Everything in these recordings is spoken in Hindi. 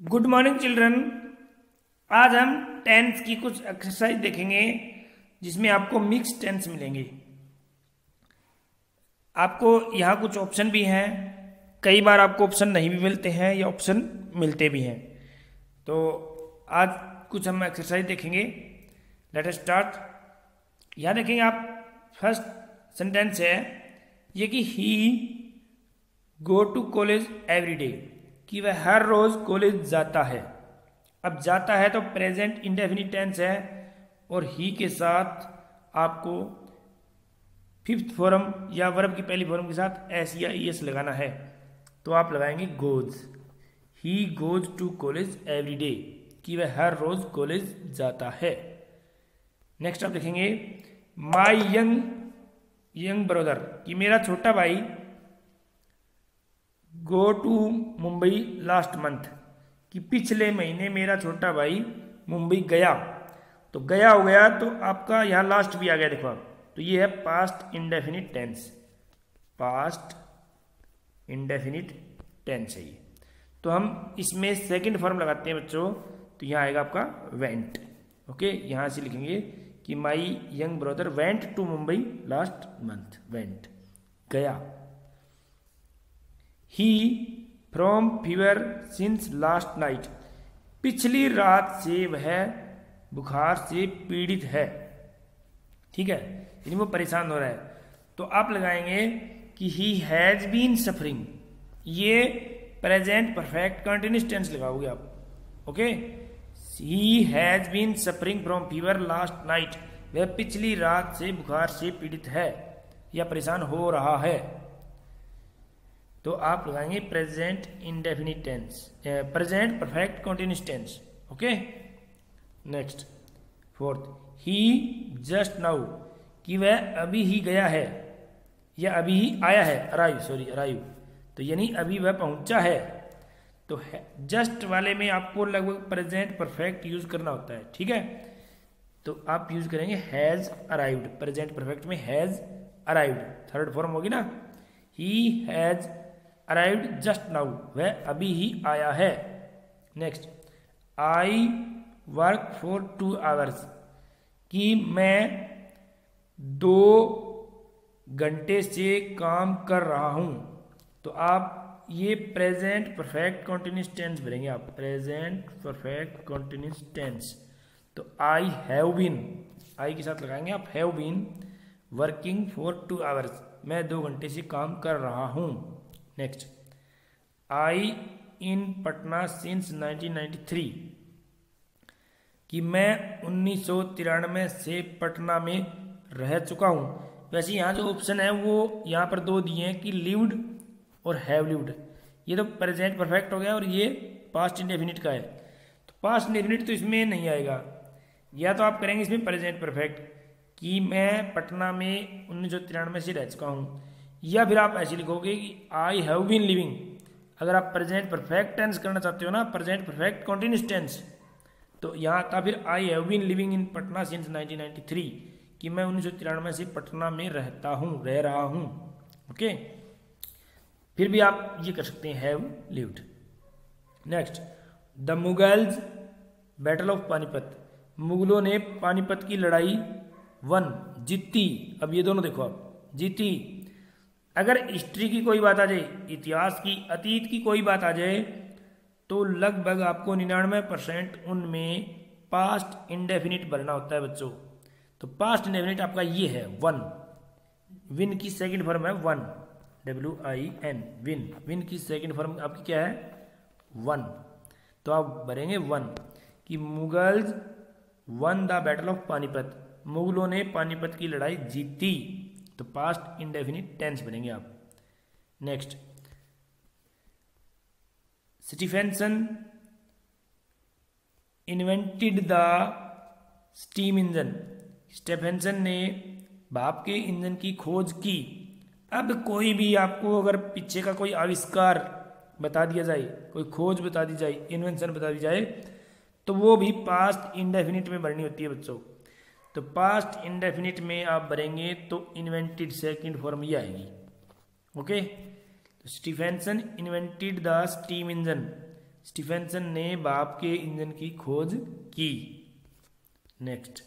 Good morning children. आज हम टेंस की कुछ एक्सरसाइज देखेंगे जिसमें आपको मिक्स टेंस मिलेंगे। आपको यहाँ कुछ ऑप्शन भी हैं, कई बार आपको ऑप्शन नहीं भी मिलते हैं या ऑप्शन मिलते भी हैं। तो आज कुछ हम एक्सरसाइज देखेंगे। Let us start. यहाँ देखेंगे आप, फर्स्ट सेंटेंस है ये कि he go to college every day, कि वह हर रोज कॉलेज जाता है। अब जाता है तो प्रेजेंट इंडेफिनिट टेंस है और ही के साथ आपको फिफ्थ फॉर्म या वर्ब की पहली फॉर्म के साथ एस या ईएस लगाना है। तो आप लगाएंगे goes. He goes to college every day, कि वह हर रोज कॉलेज जाता है। नेक्स्ट आप देखेंगे माई यंग ब्रदर, कि मेरा छोटा भाई go to Mumbai last month, कि पिछले महीने मेरा छोटा भाई मुंबई गया। तो गया हो गया तो आपका यहाँ लास्ट भी आ गया, देखो आप। तो ये है past indefinite tense. Past indefinite tense है ये। तो हम इसमें सेकंड फॉर्म लगाते हैं बच्चों, तो यहाँ आएगा आपका वेंट। ओके, यहाँ से लिखेंगे कि my young brother went to Mumbai last month. Went, गया। He from fever since last night, पिछली रात से वह बुखार से पीड़ित है। ठीक है, यानी वो परेशान हो रहा है। तो आप लगाएंगे कि ही हैज बीन सफरिंग। ये प्रेजेंट परफेक्ट कंटिन्यूअस टेंस लगाओगे आप। Okay, he has been suffering from fever last night, वह पिछली रात से बुखार से पीड़ित है या परेशान हो रहा है। तो आप लगाएंगे present indefinite tense, present perfect continuous tense. Okay, next fourth, he just now, कि वह अभी ही गया है या अभी ही आया है। अराइव, तो यानी अभी वह पहुंचा है। तो जस्ट वाले में आपको लगभग प्रेजेंट परफेक्ट यूज करना होता है। ठीक है, तो आप यूज करेंगे हैज अराइव्ड। प्रेजेंट परफेक्ट में हैज अराइव्ड थर्ड फॉर्म होगी ना। He has arrived just now, वह अभी ही आया है। Next, I work for 2 hours, कि मैं 2 घंटे से काम कर रहा हूं। तो आप ये प्रेजेंट परफेक्ट कंटिन्यूअस टेंस भरेंगे आप, प्रेजेंट परफेक्ट कंटिन्यूअस टेंस। तो आई हैव बीन, आई के साथ लगाएंगे आप have been working for 2 hours, मैं 2 घंटे से काम कर रहा हूं। Next, I in Patna since 1993, कि मैं 1993 से पटना में रह चुका हूं। वैसे यहाँ जो ऑप्शन है वो यहाँ पर 2 दिए हैं कि लिव्ड और हैव लिव्ड। ये तो प्रेजेंट परफेक्ट हो गया और ये पास्ट इंडेफिनिट का है। तो पास्ट इंडेफिनिट तो इसमें नहीं आएगा। या तो आप करेंगे इसमें प्रेजेंट परफेक्ट कि मैं पटना में 1993 से रह चुका हूँ, या फिर आप ऐसे लिखोगे कि आई हैव बीन लिविंग। अगर आप प्रेजेंट परफेक्ट टेंस करना चाहते हो ना, प्रेजेंट परफेक्ट कंटिन्यूअस टेंस, तो यहाँ आता फिर I have been living in Patna since 1993, कि मैं 1993 से पटना में रह रहा हूँ। ओके, फिर भी आप ये कर सकते हैं have lived. Next, the Mughals battle of Panipat, मुगलों ने पानीपत की लड़ाई जीती। अब ये दोनों देखो आप, जीती। अगर हिस्ट्री की कोई बात आ जाए, इतिहास की, अतीत की कोई बात आ जाए, तो लगभग आपको 99% उनमें पास्ट इंडेफिनिट भरना होता है बच्चों। तो पास्ट इंडेफिनिट आपका ये है विन की सेकंड फॉर्म है WIN, विन की सेकंड फॉर्म आपकी क्या है, तो आप भरेंगे कि Mughals won the battle of Panipat, मुगलों ने पानीपत की लड़ाई जीती। तो पास्ट इंडेफिनिट टेंस बनेंगे आप। Next, Stephenson invented the steam engine, Stephenson ने भाप के इंजन की खोज की। अब कोई भी आपको अगर पीछे का कोई आविष्कार बता दिया जाए, कोई खोज बता दी जाए, इन्वेंशन बता दी जाए, तो वो भी पास्ट इंडेफिनिट में भरनी होती है बच्चों। तो पास्ट इंडेफिनिट में आप भरेंगे तो इन्वेंटेड सेकंड फॉर्म ये आएगी। ओके, तो Stephenson invented the steam engine, Stephenson ने भाप के इंजन की खोज की। नेक्स्ट,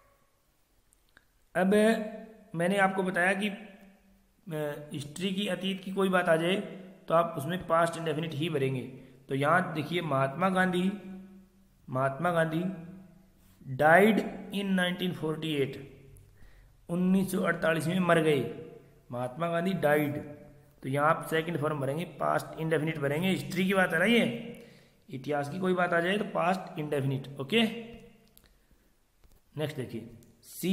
अब मैंने आपको बताया कि हिस्ट्री की, अतीत की कोई बात आ जाए तो आप उसमें पास्ट इंडेफिनिट ही भरेंगे। तो यहाँ देखिए, महात्मा गांधी डाइड इन 1948, 1948 में मर गए। महात्मा गांधी डाइड, तो यहाँ आप सेकंड फॉर्म भरेंगे, पास्ट इंडेफिनिट भरेंगे। हिस्ट्री की बात है ना, ये इतिहास की कोई बात आ जाए तो पास्ट इंडेफिनिट। ओके, नेक्स्ट देखिए, see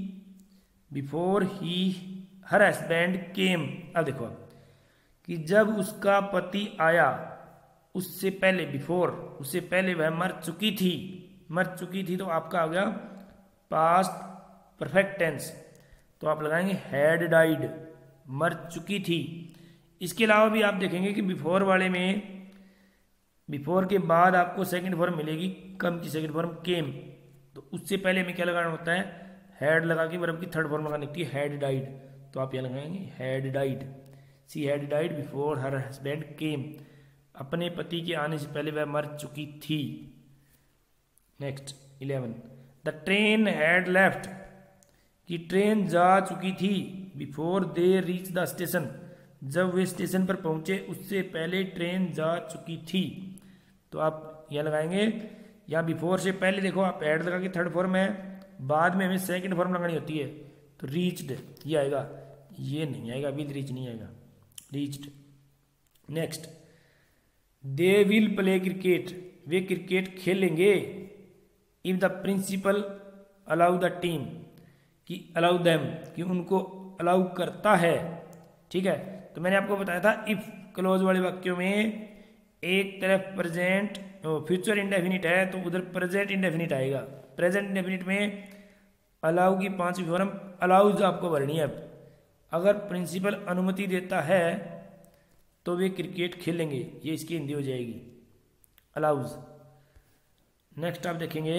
before he her husband केम। अब देखो कि जब उसका पति आया, उससे पहले, बिफोर, उससे पहले वह मर चुकी थी, तो आपका आ गया पास्ट परफेक्ट टेंस। तो आप लगाएंगे हैड डाइड, मर चुकी थी। इसके अलावा भी आप देखेंगे कि बिफोर वाले में, बिफोर के बाद आपको सेकंड फॉर्म मिलेगी, कम की सेकंड फॉर्म केम। तो उससे पहले में क्या लगाना होता है, हैड लगा के वर्ब की थर्ड फॉर्म लगानी होती है, हैड डाइड। तो आप यहाँ लगाएंगे had died, she had died before her husband came, अपने पति के आने से पहले वह मर चुकी थी। Next 11, the train had left, कि ट्रेन जा चुकी थी, before they reach the station, जब वे स्टेशन पर पहुंचे उससे पहले ट्रेन जा चुकी थी। तो आप यह लगाएंगे, या बिफोर से पहले देखो आप ऐड लगा के थर्ड फॉर्म है, बाद में हमें सेकंड फॉर्म लगानी होती है, तो रीच्ड ये आएगा, ये नहीं आएगा, विद रीच नहीं आएगा, reached. Next, they will play cricket, वे क्रिकेट खेलेंगे, if the principal allow the team, कि अलाउ देम, कि उनको अलाउ करता है। ठीक है, तो मैंने आपको बताया था इफ क्लोज वाले वाक्यों में एक तरफ प्रेजेंट फ्यूचर इंडेफिनिट है तो उधर प्रेजेंट इंडेफिनिट आएगा। प्रेजेंट इंडेफिनिट में अलाउ की पांचवी फॉर्म अलाउज आपको भरनी है। अगर प्रिंसिपल अनुमति देता है तो वे क्रिकेट खेलेंगे, ये इसकी हिंदी हो जाएगी, अलाउज। नेक्स्ट आप देखेंगे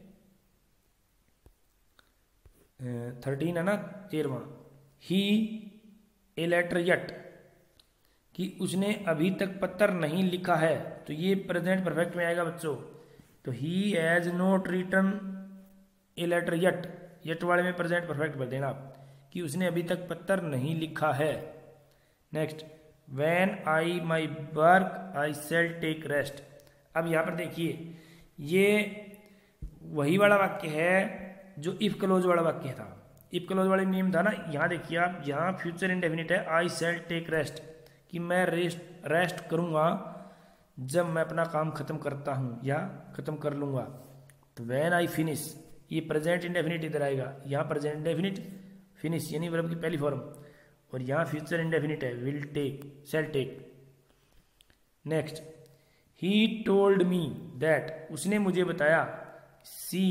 13 है ना, 13वां, ही ए लेटर यट, कि उसने अभी तक पत्र नहीं लिखा है, तो ये प्रेजेंट परफेक्ट में आएगा बच्चों। तो he has not written a letter yet, yet वाले में प्रेजेंट परफेक्ट भर देना आप, कि उसने अभी तक पत्र नहीं लिखा है। Next, when I my work I shall take rest. अब यहाँ पर देखिए, ये वही वाला वाक्य है जो इफ क्लोज वाला वाक्य था। इफ क्लोज वाले नियम था ना, यहाँ देखिए आप, यहाँ फ्यूचर इंडेफिनिट है, आई शैल टेक रेस्ट, कि मैं रेस्ट करूँगा जब मैं अपना काम खत्म करता हूँ या खत्म कर लूँगा। तो व्हेन आई फिनिश, ये प्रेजेंट इंडेफिनिट इधर आएगा, यहाँ प्रेजेंट इंडेफिनिट फिनिश यानी वर्ब की पहली फॉर्म, और यहाँ फ्यूचर इंडेफिनिट है, will take, shall take. Next, he told me that, उसने मुझे बताया, she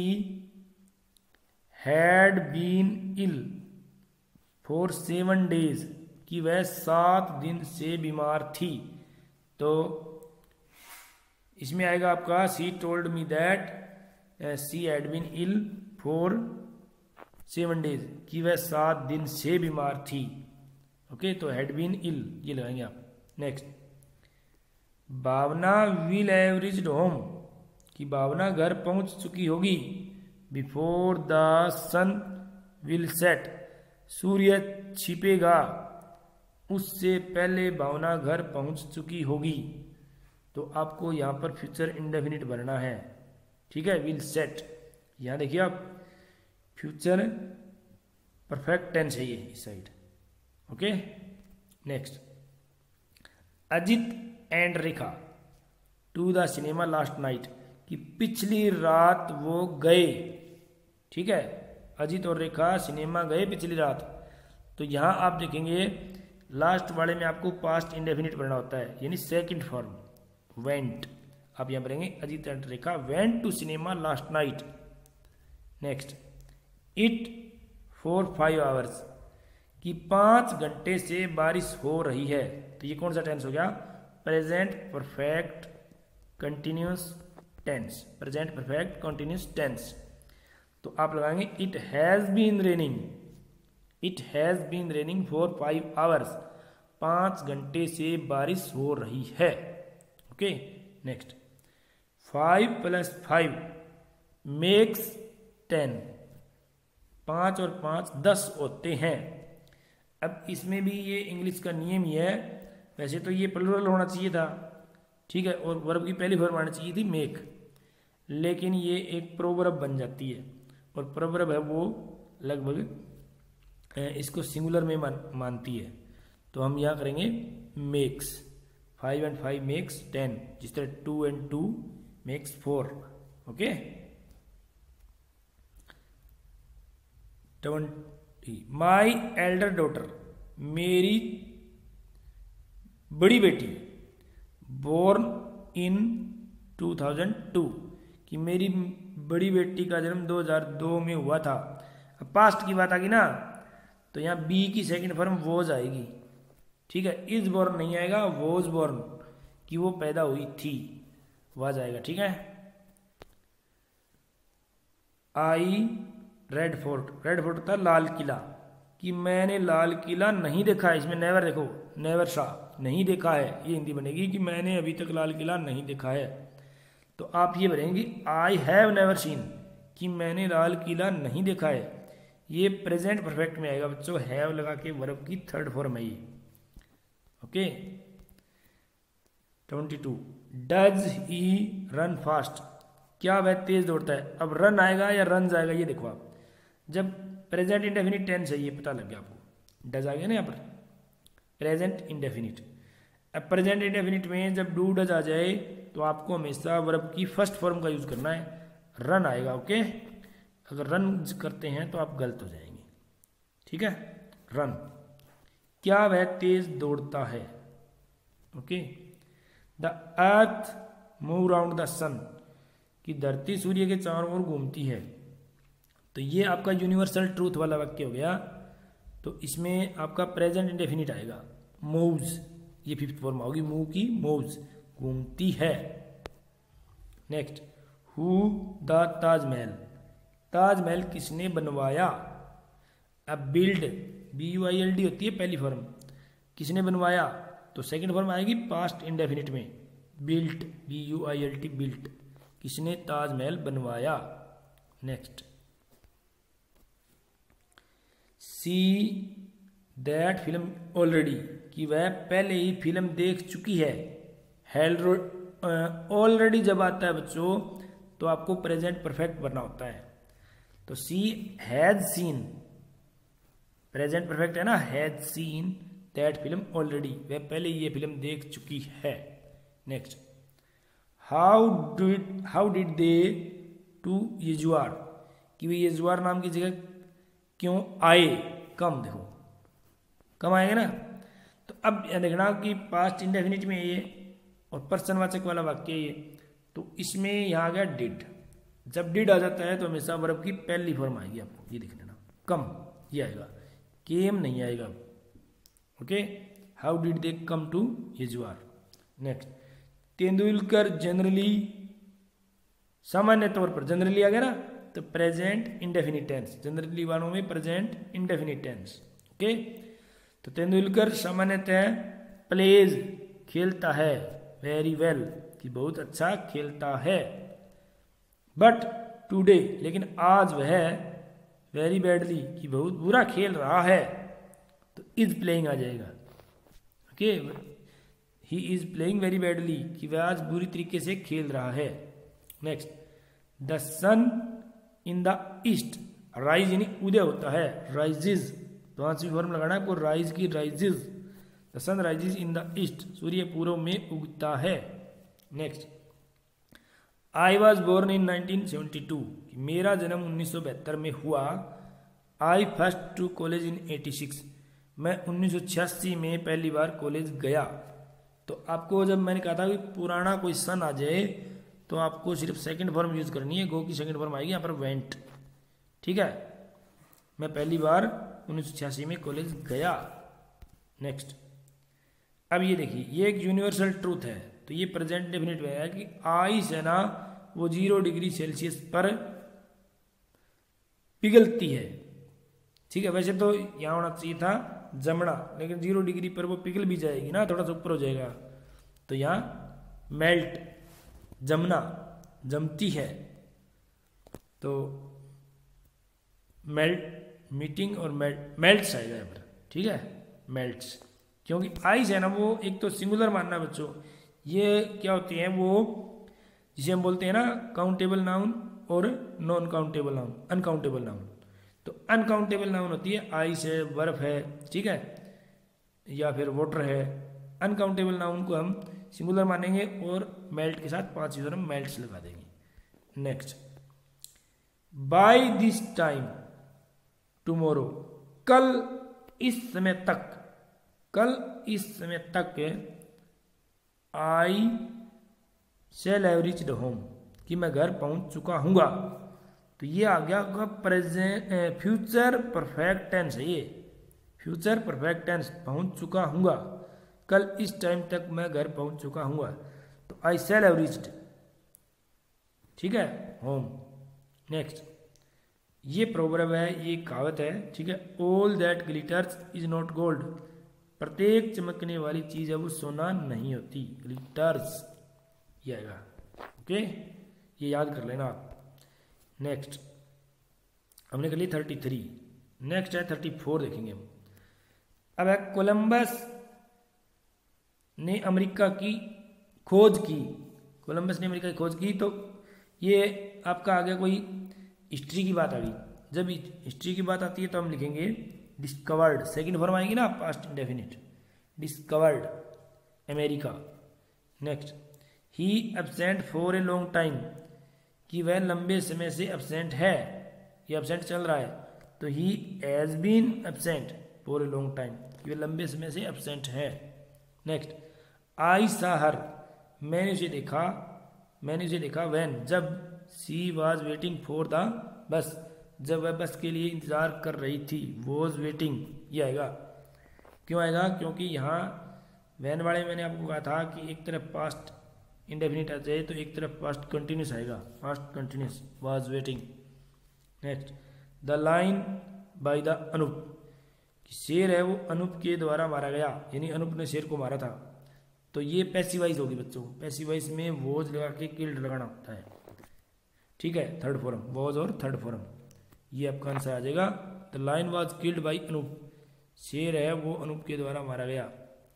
had been ill for 7 days, कि वह 7 दिन से बीमार थी। तो इसमें आएगा आपका she told me that she had been ill for 7 days, कि वह 7 दिन से बीमार थी। ओके, तो हैड बीन इल ये लगाएंगे आप। Next, Bhavna will have reached home, कि भावना घर पहुंच चुकी होगी, before the sun will set, सूर्य छिपेगा उससे पहले भावना घर पहुंच चुकी होगी। तो आपको यहाँ पर फ्यूचर इंडेफिनिट भरना है। ठीक है, विल सेट, यहाँ देखिए आप फ्यूचर परफेक्ट टेंस है ये इस side. Okay, next, Ajit and Rekha to the cinema last night, कि पिछली रात वो गए। ठीक है, अजित और रेखा सिनेमा गए पिछली रात। तो यहाँ आप देखेंगे लास्ट वाले में आपको पास्ट इंडेफिनिट भरना होता है, यानी सेकंड फॉर्म वेंट। आप यहाँ भरेंगे Ajit and Rekha went to cinema last night. Next, it for 5 hours, कि 5 घंटे से बारिश हो रही है। तो ये कौन सा टेंस हो गया, present perfect continuous tense, present perfect continuous tense. तो आप लगाएंगे it has been raining, it has been raining for 5 hours, 5 घंटे से बारिश हो रही है। ओके, नेक्स्ट 5 + 5 मेक्स 10, 5 और 5 10 होते हैं। अब इसमें भी ये इंग्लिश का नियम ही है, वैसे तो ये प्लूरल होना चाहिए था, ठीक है, और वर्ब की पहली फॉर्म आनी चाहिए थी मेक, लेकिन ये एक प्रोवर्ब बन जाती है, और प्रोवर्ब है वो लगभग इसको सिंगुलर में मानती है। तो हम यहाँ करेंगे मेक्स, 5 and 5 मेक्स 10, जिस तरह 2 and 2 makes 4। Okay 20 my elder daughter, मेरी बड़ी बेटी, बोर्न इन 2002, कि मेरी बड़ी बेटी का जन्म 2002 में हुआ था। अब पास्ट की बात आ गई ना, तो यहाँ बी की सेकंड फॉर्म वॉज आएगी, ठीक है, इज बोर्न नहीं आएगा, वॉज बोर्न, कि वो पैदा हुई थी, वॉज आएगा, ठीक है। I red fort, red fort था लाल किला, कि मैंने लाल किला नहीं देखा है, इसमें नेवर देखो, नेवर सा, नहीं देखा है, ये हिंदी बनेगी कि मैंने अभी तक लाल किला नहीं देखा है। तो आप ये बनेंगे आई हैव नेवर सीन, कि मैंने लाल किला नहीं देखा है। ये प्रेजेंट परफेक्ट में आएगा बच्चों, हैव लगा के वर्ब की थर्ड फॉर्म है ये। Okay 22 does he run fast, क्या वह तेज दौड़ता है। अब रन आएगा या रन आएगा ये देखो आप, जब प्रेजेंट इंडेफिनिट टेंस है ये पता लग गया आपको, डज आ गया ना यहाँ पर, प्रेजेंट इंडेफिनिट। अब प्रेजेंट इंडेफिनिट में जब डू डज आ जाए तो आपको हमेशा वर्ब की फर्स्ट फॉर्म का यूज करना है, रन आएगा। ओके अगर रन करते हैं तो आप गलत हो जाएंगे, ठीक है। रन, क्या वह तेज दौड़ता है। Okay the earth move round the sun, कि धरती सूर्य के चारों ओर घूमती है। तो ये आपका यूनिवर्सल ट्रूथ वाला वाक्य हो गया। तो इसमें आपका प्रेजेंट इंडेफिनिट आएगा, मूव्स, ये फिफ्थ फॉर्म होगी मूव की, मूव्स, घूमती है। Next who the Taj Mahal, Taj Mahal किसने बनवाया। अब बिल्ड, BUILD होती है पहली फॉर्म, किसने बनवाया, तो सेकंड फॉर्म आएगी पास्ट इंडेफिनिट में, बिल्ट, BUILT, बिल्ट, किसने ताजमहल बनवाया। Next she that film already, कि वह पहले ही फिल्म देख चुकी है। हैड ऑलरेडी जब आता है बच्चों तो आपको प्रेजेंट परफेक्ट बनना होता है। तो she has seen, present perfect है ना, has seen that film already, वह पहले ये फिल्म देख चुकी है। Next how did they to यजुआर, कि वे यजुआर नाम की जगह क्यों आए। कम, देखो कम आएगा ना। तो अब देखना कि पास्ट इंडेफिनिट में ये और पर्सनवाचक वाला वाक्य ये, तो इसमें यहाँ आ गया डिड। जब डिड आ जाता है तो हमेशा वर्ब की पहली फॉर्म आएगी, आपको ये देख लेना, कम ये आएगा, केम नहीं आएगा। Okay how did they come to यजुआर। नेक्स्ट तेंदुलकर जनरली, सामान्य तौर पर, जनरली आ गया ना, तो प्रेजेंट इंडेफिनिट टेंस, जनरली वालों में प्रेजेंट इंडेफिनिट टेंस। ओके तो तेंदुलकर सामान्यतः प्लेज, खेलता है, वेरी वेल, कि बहुत अच्छा खेलता है। बट टुडे, लेकिन आज वह वेरी बैडली, कि बहुत बुरा खेल रहा है, तो इज प्लेइंग आ जाएगा। Okay he is playing very badly, कि वह आज बुरी तरीके से खेल रहा है। Next the sun in the east, rise यानी उदय होता है, राइजेज, तो आंसर फॉर्म लगाना है आपको, राइज की rises, the sun rises in the east, सूर्य पूर्व में उगता है। Next I was born in 1972, मेरा जन्म 1972 में हुआ। I first to college in 86, मैं 1986 में पहली बार कॉलेज गया। तो आपको जब मैंने कहा था कि पुराना कोई सन आ जाए तो आपको सिर्फ सेकंड फॉर्म यूज करनी है, गो की सेकंड फॉर्म आएगी यहाँ पर वेंट, ठीक है। मैं पहली बार 1986 में कॉलेज गया। नेक्स्ट अब ये देखिए, ये एक यूनिवर्सल ट्रूथ है, तो ये प्रेजेंट डेफिनेट में है कि आइस है ना वो 0 डिग्री सेल्सियस पर पिघलती है, ठीक है। वैसे तो यहाँ होना चाहिए था जमना, लेकिन 0 डिग्री पर वो पिघल भी जाएगी ना, थोड़ा सा ऊपर हो जाएगा, तो यहाँ मेल्ट जमना, जमती है, तो मेल्ट, मीटिंग और मेल्ट्स आएगा यहाँ पर, ठीक है, मेल्ट्स। क्योंकि आइस है ना वो एक तो सिंगुलर मानना बच्चों, ये क्या होती है वो जिसे हम बोलते हैं ना काउंटेबल नाउन और non countable noun, uncountable noun. तो अनकाउंटेबल नाउन होती है आइस है, बर्फ है, ठीक है, या फिर वाटर है। अनकाउंटेबल नाउन को हम सिंगुलर मानेंगे और मेल्ट के साथ 5 यूजर हम मेल्ट्स लगा देंगे। Next, by this time tomorrow, कल इस समय तक, कल इस समय तक I shall have reached home, कि मैं घर पहुंच चुका हूँगा। तो ये आ गया आपका प्रेजेंट, फ्यूचर परफेक्ट टेंस है ये, फ्यूचर परफेक्ट टेंस, पहुंच चुका हूँगा, कल इस टाइम तक मैं घर पहुंच चुका हूँगा। तो आई शैल हैव रीच्ड, ठीक है, होम। नेक्स्ट, ये प्रोवर्ब है, ये कहावत है, ठीक है, all that glitters is not gold, प्रत्येक चमकने वाली चीज है वो सोना नहीं होती, ग्लिटर्स ये आएगा, ओके, ये याद कर लेना आप। नेक्स्ट हमने कर ली 33, नेक्स्ट है 34 देखेंगे हम। अब है कोलंबस ने अमेरिका की खोज की, कोलंबस ने अमेरिका की खोज की, तो ये आपका आ गया कोई हिस्ट्री की बात आ गई। जब हिस्ट्री की बात आती है तो हम लिखेंगे डिस्कवर्ड, सेकंड फॉर्म आएगी ना past indefinite, discovered America. Next, he absent for a long time, कि वह लंबे समय से एब्सेंट है, ये एब्सेंट चल रहा है, तो he has been absent for a long time, कि वह लंबे समय से एब्सेंट है। नेक्स्ट, आई सा हर, मैंने उसे देखा, मैंने उसे देखा, व्हेन, जब, she was waiting for the bus, जब वह बस के लिए इंतजार कर रही थी, वॉज वेटिंग ये आएगा। क्यों आएगा? क्योंकि यहाँ वैन वाले मैंने आपको कहा था कि एक तरफ पास्ट इंडेफिनिट आ जाए तो एक तरफ पास्ट कंटिन्यूस आएगा, past continuous, was waiting. Next, the lion by the Anoop, शेर है वो अनूप के द्वारा मारा गया, यानी अनूप ने शेर को मारा था। तो ये पैसिवाइज होगी बच्चों, पैसिवाइज में वॉज लगा के किल्ड लगाना होता है, ठीक है, थर्ड फॉर्म, वॉज और थर्ड फॉर्म, ये आपका आंसर आ जाएगा। The lion was killed by Anoop, शेर है वो अनूप के द्वारा मारा गया।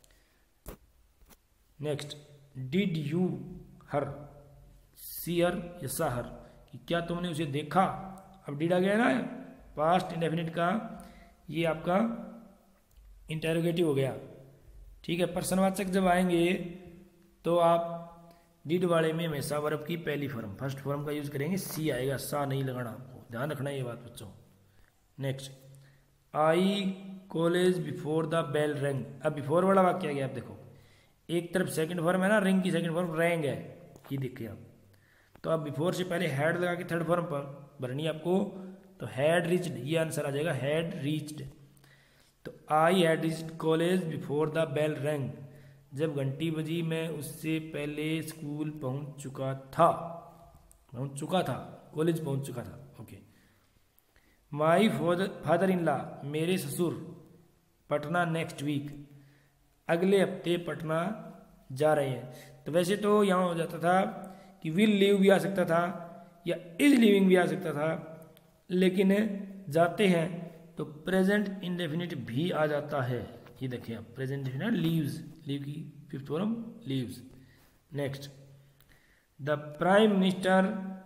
Next, did you her, see her या सा हर, कि क्या तुमने उसे देखा। अब डिड आ गया ना पास्ट इंडेफिनिट का, ये आपका इंटेरोगेटिव हो गया, ठीक है। प्रश्नवाचक जब आएंगे तो आप डिड वाले में हमेशा वर्ब की पहली फॉर्म, फर्स्ट फॉर्म का यूज करेंगे, सी आएगा, सा नहीं लगाना, आपको ध्यान रखना ये बात बच्चों। Next, I college before the bell ring, अब बिफोर वाला वाक्य आ गया, आप देखो एक तरफ सेकंड फॉर्म है ना, रिंग की सेकंड फॉर्म रैंग है, ये देखिए आप। तो आप बिफोर से पहले हैड लगा के थर्ड फॉर्म पर भरनी आपको, तो हैड रीच्ड, ये आंसर आ जाएगा, हैड रीच्ड। तो I had reached college before the bell rang, जब घंटी बजी मैं उससे पहले स्कूल पहुंच चुका था, पहुंच चुका था, कॉलेज पहुंच चुका था, okay. My father in law, मेरे ससुर, पटना नेक्स्ट वीक, अगले हफ्ते पटना जा रहे हैं। तो वैसे तो यहाँ हो जाता था कि विल लीव भी आ सकता था या इज लिविंग भी आ सकता था, लेकिन जाते हैं तो प्रेजेंट इंडेफिनिट भी आ जाता है, ये देखिए आप, प्रेजेंट इंडेफिनिट लीव्स, लीव की fifth form leaves. Next, the prime minister,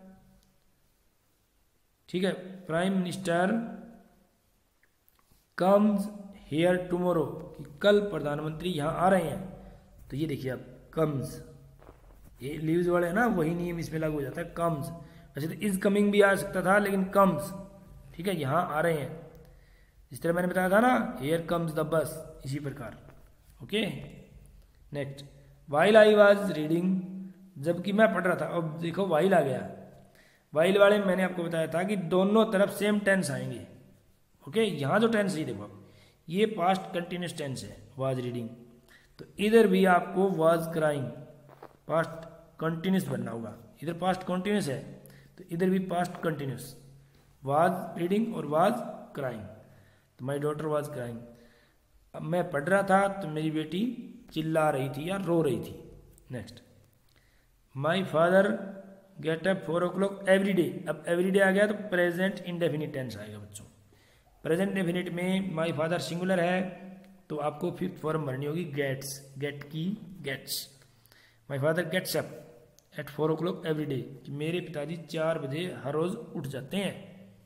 ठीक है, prime minister comes here tomorrow, कि कल प्रधानमंत्री यहाँ आ रहे हैं। तो ये देखिए आप, कम्स, ये लीव्स वाले है ना, वही नियम इसमें लागू हो जाता है, कम्स। वैसे तो इज कमिंग भी आ सकता था, लेकिन कम्स, ठीक है, यहाँ आ रहे हैं। जिस तरह मैंने बताया था ना, हेयर कम्स द बस, इसी प्रकार, okay. Next, while I was reading, जबकि मैं पढ़ रहा था। अब देखो वाइल आ गया, वाइल वाले मैंने आपको बताया था कि दोनों तरफ सेम टेंस आएंगे, ओके। यहाँ जो टेंस है देखो, ये पास्ट कंटिन्यूस टेंस है, वाज रीडिंग, तो इधर भी आपको वाज क्राइंग, पास्ट कंटिन्यूस बनना होगा। इधर पास्ट कंटिन्यूस है तो इधर भी पास्ट कंटिन्यूस, वाज रीडिंग और वाज क्राइंग। तो माई डॉटर वाज क्राइंग, अब मैं पढ़ रहा था तो मेरी बेटी चिल्ला रही थी या रो रही थी। Next, my father get up 4 o'clock every day. अब एवरी डे आ गया तो प्रेजेंट इंडेफिनिट टेंस आएगा बच्चों। प्रेजेंट डेफिनिट में माई फादर सिंगुलर है तो आपको फिफ्थ फॉर्म भरनी होगी गेट्स, गेट की gets. My father gets up at 4 o'clock every day, कि मेरे पिताजी 4 बजे हर रोज उठ जाते हैं।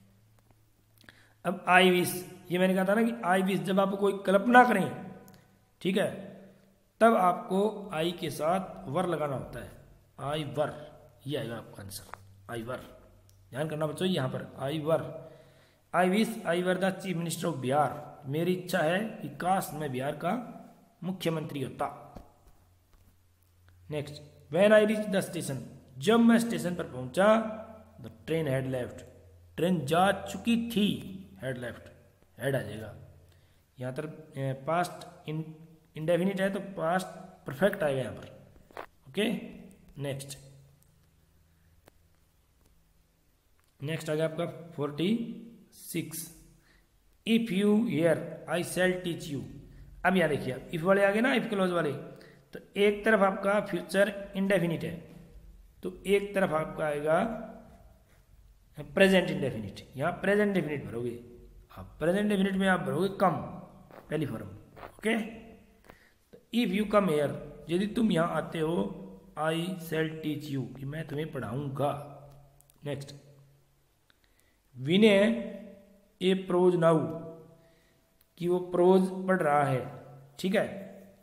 अब आई विश, ये मैंने कहा था ना कि आई विश जब आप कोई कल्पना करें, ठीक है, तब आपको आई के साथ वर लगाना होता है। आई वर, ये आएगा आपका आंसर, आई वर। ध्यान करना बच्चों यहाँ पर, I were. I wish I were the chief minister of Bihar, मेरी इच्छा है कि काश मैं बिहार का मुख्यमंत्री होता। Next, when I reach the station, जब मैं स्टेशन पर पहुंचा, the train had left, train जा चुकी थी, हैड लेफ्ट, हैड आ जाएगा। यहाँ पर पास्ट इंडेफिनिट है तो पास्ट परफेक्ट आएगा यहाँ पर। ओके, नेक्स्ट आ गया आपका 46। If you here I shall teach you. अब यहाँ देखिए, इफ वाले आ गए ना, इफ क्लोज वाले, तो एक तरफ आपका फ्यूचर इंडेफिनिट है तो एक तरफ आपका आएगा प्रेजेंट इंडेफिनिट। यहाँ प्रेजेंट डेफिनिट भरोगे आप, प्रेजेंट डेफिनिट में आप भरोगे कम, पहली फॉर्म। ओके, तो इफ यू कम हियर, यदि तुम यहाँ आते हो, आई शैल टीच यू, कि मैं तुम्हें पढ़ाऊंगा। Next, Vinay a prose now, कि वो प्रोज पढ़ रहा है, ठीक है।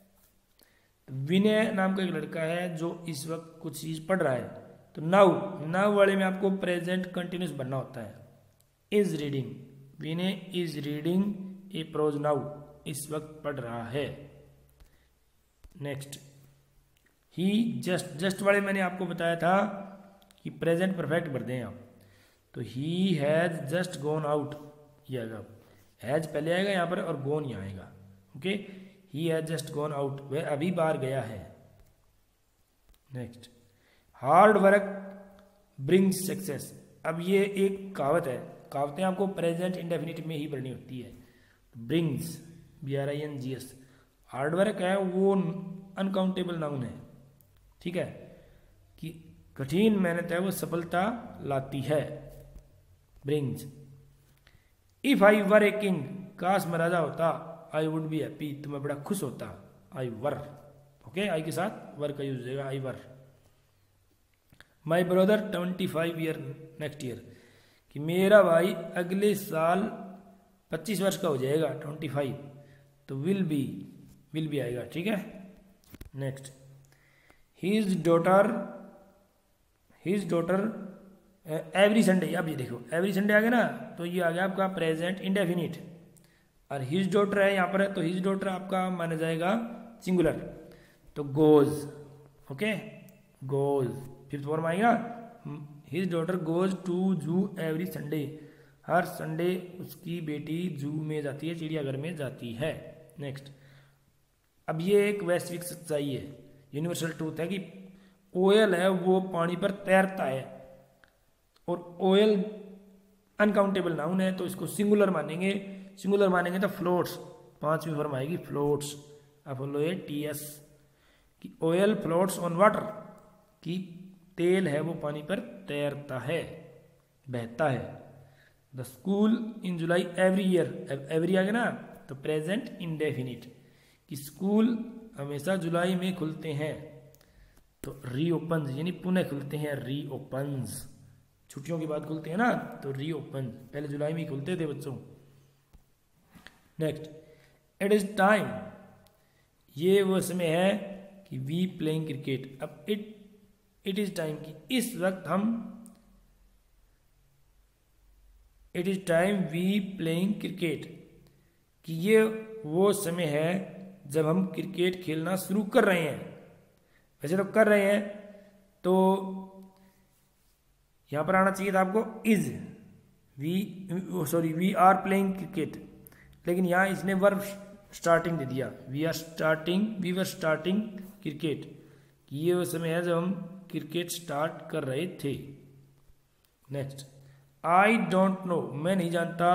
विनय नाम का एक लड़का है जो इस वक्त कुछ चीज पढ़ रहा है, तो नाउ वाले में आपको प्रेजेंट कंटिन्यूस बनना होता है। Is reading, Vinay is reading a prose now, इस वक्त पढ़ रहा है। नेक्स्ट, ही जस्ट वाले मैंने आपको बताया था कि प्रेजेंट परफेक्ट भर दें आप, तो he has just gone out, ये आएगा। हैज पहले आएगा यहाँ पर और गॉन यहाँ आएगा। Okay, he has just gone out, वह अभी बाहर गया है। Next, hard work brings success. अब ये एक कहावत है, कहावतें आपको प्रेजेंट इंडेफिनिट में ही भरनी होती है। ब्रिंग्स, BRINGS, हार्ड वर्क है वो अनकाउंटेबल नाउन है, ठीक है, कि कठिन मेहनत है वो सफलता लाती है। Brings. If I were a king, काश मैं राजा होता, आई वुड बी हैप्पी, तो मैं बड़ा खुश होता। आई वर, ओके, आई के साथ वर का यूज हो जाएगा, I were. My brother 25 year next year, कि मेरा भाई अगले साल 25 वर्ष का हो जाएगा, 25, तो विल बी आएगा, ठीक है। Next, his daughter every Sunday. अब ये देखो, एवरी संडे आ गया ना, तो ये आ गया आपका प्रेजेंट इंडेफिनिट, और हिज डॉटर है यहाँ पर है, तो हिज डॉटर आपका माना जाएगा सिंगुलर, तो goes. Okay, goes fifth form आएगा। His daughter goes to zoo every Sunday, हर संडे उसकी बेटी जू में जाती है, चिड़ियाघर में जाती है। नेक्स्ट, अब ये एक वैश्विक सच्चाई है, यूनिवर्सल ट्रूथ है, कि ओयल है वो पानी पर तैरता है, और ओयल अनकाउंटेबल नाउन है तो इसको सिंगुलर मानेंगे तो फ्लोट्स, 5वीं फॉर्म आएगी फ्लोट्स, FLOATS, कि ओयल फ्लोट्स ऑन वाटर, कि तेल है वो पानी पर तैरता है, बहता है। The school in July every year, every आ गया ना, तो प्रेजेंट इंडेफिनिट, कि स्कूल हमेशा जुलाई में खुलते हैं, तो रीओपन्स, यानी पुनः खुलते हैं, रीओपन्स, छुट्टियों के बाद खुलते हैं ना, तो रीओपन, पहले जुलाई में ही खुलते थे बच्चों। नेक्स्ट, इट इज टाइम, ये वो समय है कि वी प्लेइंग क्रिकेट। अब इट इज टाइम, कि इस वक्त हम, it is time we playing cricket, कि ये वो समय है जब हम क्रिकेट खेलना शुरू कर रहे हैं। वैसे तो कर रहे हैं, तो यहां पर आना चाहिए था आपको is, we are playing cricket, लेकिन यहां इसने वर्ब स्टार्टिंग दे दिया, वी वर स्टार्टिंग क्रिकेट, कि ये वो समय है जब हम क्रिकेट स्टार्ट कर रहे थे। नेक्स्ट, आई डोंट नो, मैं नहीं जानता,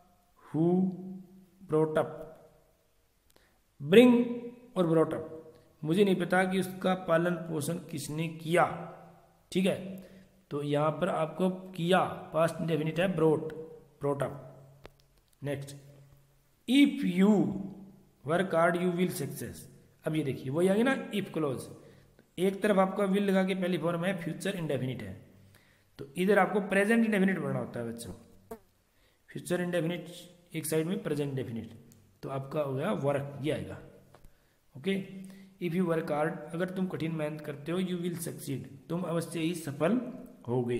हु ब्रॉट अप, ब्रिंग और ब्रॉट अप, मुझे नहीं पता कि उसका पालन पोषण किसने किया। ठीक है, तो यहाँ पर आपको किया पास्ट इंडेफिनिट है, brought up. Next, if you work hard you will success. अब ये देखिए वही आ गया ना इफ क्लोज, एक तरफ आपका विल लगा के पहली फॉर्म है, फ्यूचर इंडेफिनिट है, तो इधर आपको प्रेजेंट इंडेफिनिट पढ़ना होता है बच्चों। फ्यूचर इंडेफिनिट एक साइड में, प्रेजेंट इंडेफिनिट, तो आपका हो गया वर्क, ये आएगा। Okay, if you work hard, अगर तुम कठिन मेहनत करते हो, यू विल सक्सीड, तुम अवश्य ही सफल होगे।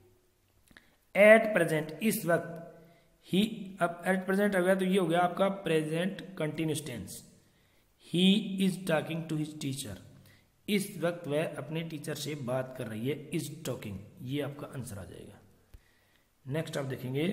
एट प्रेजेंट, इस वक्त, ही, अब एट प्रेजेंट आ गया तो ये हो गया आपका present continuous tense. He is talking to his teacher, इस वक्त वह अपने टीचर से बात कर रही है, इज टॉकिंग, ये आपका आंसर आ जाएगा। नेक्स्ट आप देखेंगे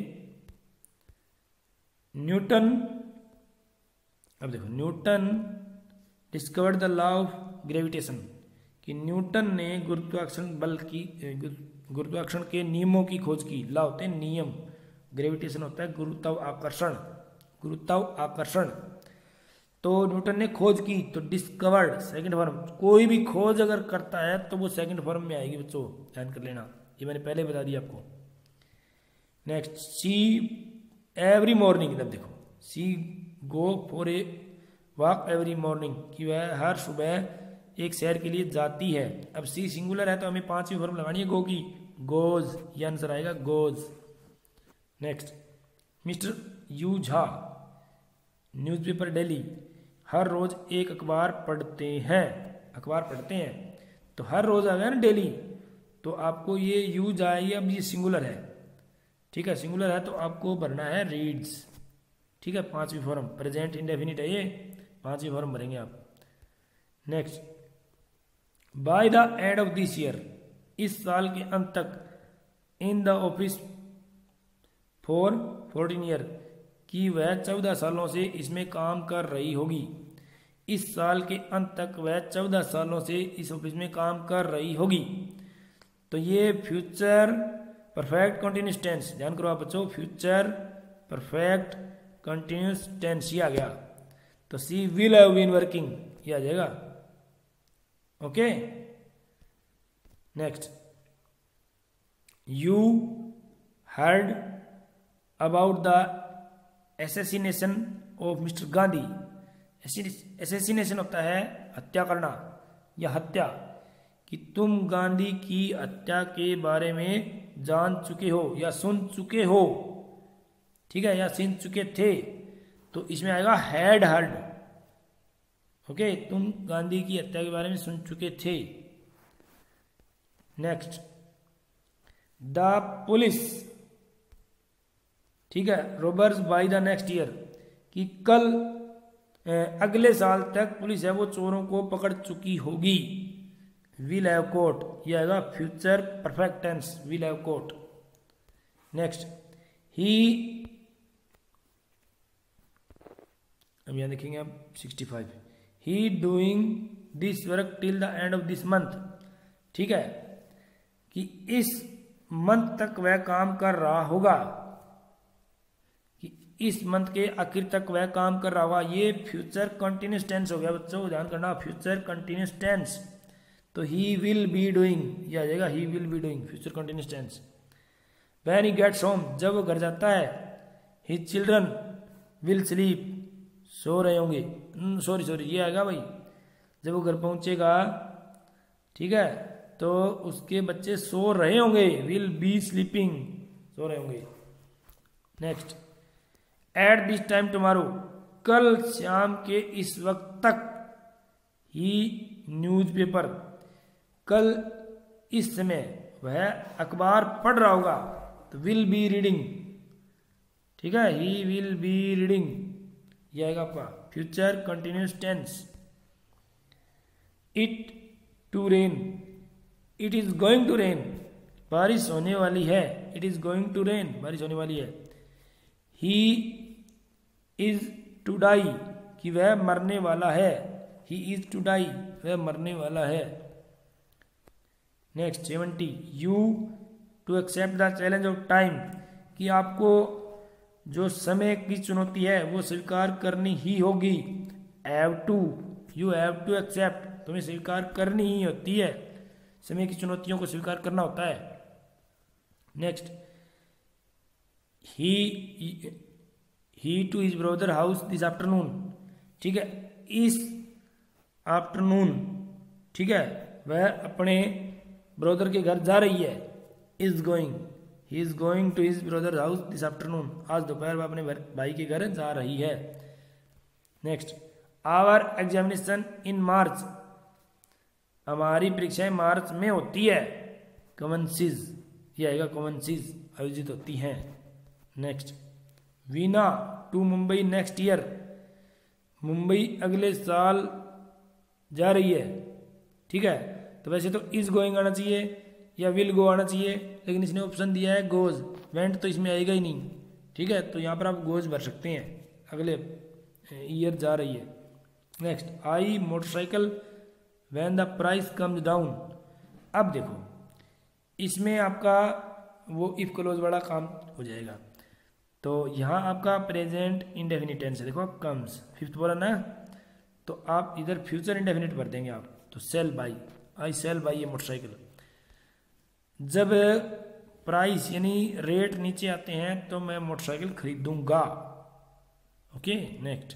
न्यूटन। अब देखो, Newton discovered the law of gravitation, कि न्यूटन ने गुरुत्वाकर्षण बल की, गुरुत्वाकर्षण के नियमों की खोज की। लॉ होते हैं नियम, ग्रेविटेशन होता है गुरुत्वाकर्षण, गुरुत्वाकर्षण। तो न्यूटन ने खोज की, तो डिस्कवर्ड सेकंड फॉर्म, कोई भी खोज अगर करता है तो वो सेकंड फॉर्म में आएगी बच्चों, ध्यान कर लेना, ये मैंने पहले बता दिया आपको। नेक्स्ट, सी एवरी मॉर्निंग, अब देखो, she go for a walk every morning, कि वह हर सुबह एक सैर के लिए जाती है। अब सी सिंगुलर है तो हमें पांचवी फॉर्म लगानी है गो की, गोज, ये आंसर आएगा goes. Next, mister U Jha newspaper daily, हर रोज एक अखबार पढ़ते हैं, अखबार पढ़ते हैं, तो हर रोज आ गया ना डेली, तो आपको ये यूज आएगी। अब ये सिंगुलर है, ठीक है, सिंगुलर है तो आपको भरना है रीड्स। ठीक है, पांचवी फॉर्म, प्रेजेंट इंडेफिनिट है ये, पांचवी फॉर्म भरेंगे आप। Next, by the end of this year, इस साल के अंत तक, in the office for 14 year, कि वह 14 सालों से इसमें काम कर रही होगी। इस साल के अंत तक वह 14 सालों से इस ऑफिस में काम कर रही होगी, तो ये फ्यूचर परफेक्ट कंटिन्यूस टेंस, ध्यान करो आप बच्चों, फ्यूचर परफेक्ट कंटिन्यूस टेंस ये आ गया। तो she will have been working, ये आ जाएगा। Okay, next, you heard about the assassination of mister Gandhi. Assassination होता है हत्या करना या हत्या, कि तुम गांधी की हत्या के बारे में जान चुके हो या सुन चुके हो, ठीक है, या सुन चुके थे, तो इसमें आएगा हैड हर्ड। ओके, तुम गांधी की हत्या के बारे में सुन चुके थे। नेक्स्ट, द पुलिस, ठीक है, robbers by the next year, कि कल अगले साल तक पुलिस है वो चोरों को पकड़ चुकी होगी। विल हैव कोट, ये आएगा future perfect tense, will have caught. Next, he, अब यहां देखेंगे आप 65, he doing this work till the end of this month, ठीक है, कि इस मंथ तक वह काम कर रहा होगा, इस मंथ के आखिर तक वह काम कर रहा होगा, ये फ्यूचर कंटिन्यूस टेंस हो गया बच्चों, ध्यान करना, फ्यूचर कंटिन्यूस टेंस। तो ही विल बी डूइंग, ये आ जाएगा he will be doing, future continuous tense. When he gets home, जब वो घर जाता है, हिज चिल्ड्रन विल स्लीप, सो रहे होंगे, सॉरी ये आएगा भाई, जब वो घर पहुंचेगा, ठीक है, तो उसके बच्चे सो रहे होंगे, विल बी स्लीपिंग, सो रहे होंगे। Next, at this time tomorrow, कल शाम के इस वक्त तक, ही न्यूज़पेपर, कल इस समय वह अखबार पढ़ रहा होगा, तो विल बी रीडिंग, ठीक है, ही विल बी रीडिंग, यह आएगा आपका future continuous tense. It to rain, it is going to rain, बारिश होने वाली है, it is going to rain, बारिश होने वाली है। ही इज टू डाई, कि वह मरने वाला है, ही इज टू डाई, वह मरने वाला है। Next 70, you to accept the challenge of time, कि आपको जो समय की चुनौती है वो स्वीकार करनी ही होगी। Have to, you have to accept, तुम्हें स्वीकार करनी ही होती है, समय की चुनौतियों को स्वीकार करना होता है। Next, he to his brother house this afternoon, ठीक है, इस आफ्टरनून, ठीक है, वह अपने ब्रदर के घर जा रही है। Is going, he is going to his brother house this afternoon, आज दोपहर वह अपने भाई के घर जा रही है। Next, our examination in March, हमारी परीक्षाएं मार्च में होती है। कमेंसिस, ये आएगा कमेंसिस, आयोजित होती हैं। Next, Veena to Mumbai next year, Mumbai अगले साल जा रही है, ठीक है। तो वैसे तो इज गोइंग आना चाहिए या विल गो आना चाहिए, लेकिन इसने ऑप्शन दिया है गोज, वेंट तो इसमें आएगा ही नहीं, ठीक है। तो यहाँ पर आप गोज भर सकते हैं, अगले ईयर जा रही है। Next, I motorcycle when the price comes down, अब देखो इसमें आपका वो इफ क्लोज वाला काम हो जाएगा। तो यहाँ आपका प्रेजेंट इंडेफिनिट टेंस है, देखो कम्स, फिफ्थ बोला ना, तो आप इधर फ्यूचर इंडेफिनिट भर देंगे आप। तो shall buy, I shall buy ये मोटरसाइकिल। जब प्राइस यानी रेट नीचे आते हैं तो मैं मोटरसाइकिल खरीदूंगा। Okay, next,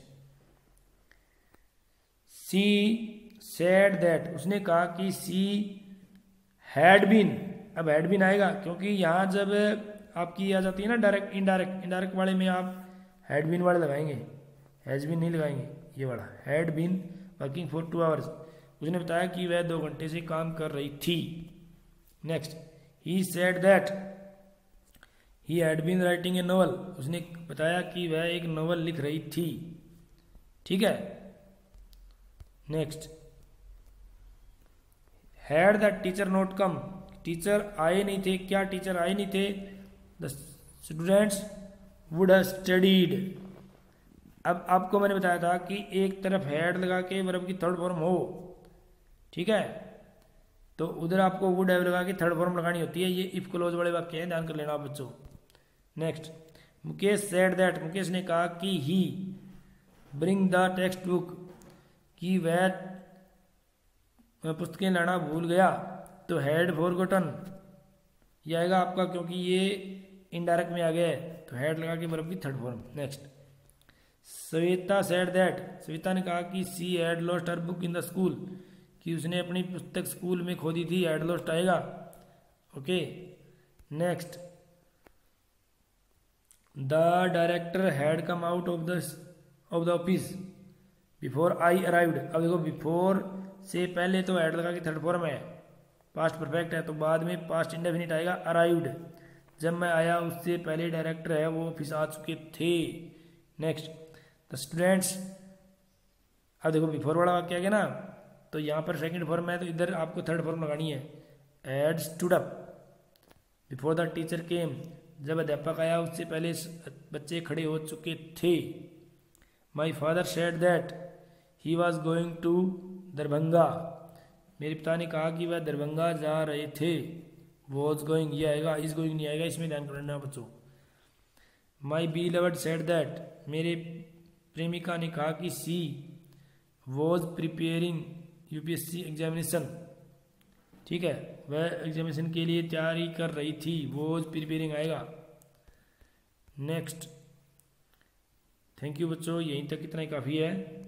she said that, उसने कहा कि सी हैड बीन, अब हैड बीन आएगा क्योंकि यहाँ जब आपकी आ जाती है ना डायरेक्ट इनडायरेक्ट, इनडायरेक्ट वाले में आप हैड बीन वाले लगाएंगे, हैज बीन नहीं लगाएंगे, ये वाला had been working for 2 hours, उसने बताया कि वह 2 घंटे से काम कर रही थी। Next, he said that he had been writing a novel, उसने बताया कि वह एक नॉवल लिख रही थी, ठीक है। Next, had the teacher not come, teacher आए नहीं थे, क्या टीचर आए नहीं थे, the students would have studied. अब आपको मैंने बताया था कि एक तरफ हैड लगा के वर्ब की थर्ड फॉर्म हो, ठीक है, तो उधर आपको वुड हैव लगा के थर्ड फॉर्म लगानी होती है। ये इफ क्लोज वाले वाक्य हैं, ध्यान कर लेना आप बच्चों। Next, Mukesh said that, Mukesh ने कहा कि he bring the text book, कि वह पुस्तकें लाना भूल गया। तो हैड फॉरगॉटन ये आएगा आपका, क्योंकि ये इनडायरेक्ट में आ गया है, तो हैड लगा के वर्ब की third form. Next, Shweta said that, Shweta ने कहा कि she had lost her book in the school, कि उसने अपनी पुस्तक स्कूल में खो दी थी, हैड लॉस्ट आएगा। Okay, next, the director had come out of the office before I arrived. अब देखो बिफोर से पहले तो हैड लगा के थर्ड फॉर्म है, पास्ट परफेक्ट है, तो बाद में पास्ट इंडेफिनिट आएगा अराइव्ड, जब मैं आया उससे पहले डायरेक्टर है वो ऑफिस आ चुके थे। नेक्स्ट, द स्टूडेंट्स, अब देखो बिफोर वाला वाक्य आ गया ना, तो यहाँ पर सेकंड फॉर्म है तो इधर आपको थर्ड फॉर्म लगानी है, had stood up before the teacher came, जब अध्यापक आया उससे पहले बच्चे खड़े हो चुके थे। My father said that he was going to Darbhanga, मेरे पिता ने कहा कि वह दरभंगा जा रहे थे। वॉज गोइंग ये आएगा, इज गोइंग नहीं आएगा, इसमें ध्यान करना बच्चों। माई बीलव्ड सेड दैट, मेरे प्रेमिका ने कहा कि she was preparing UPSC examination, ठीक है, वह एग्जामिनेशन के लिए तैयारी कर रही थी, वॉज प्रिपेयरिंग आएगा। नेक्स्ट, थैंक यू बच्चों, यहीं तक इतना ही काफ़ी है।